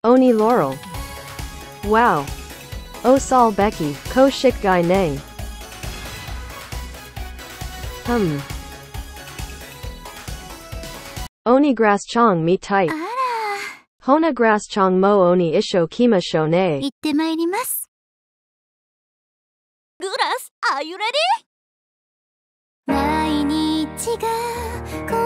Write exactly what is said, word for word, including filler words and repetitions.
Oni Laurel. Wow. Osal Becky, Ko Shik Gai Ne. Hmm. Oni Grass Chong Mi Tai. あら、 Hona Grass Chong Mo Oni Isho Kima Shone. 行ってまいります。グラス、are you ready? 毎日が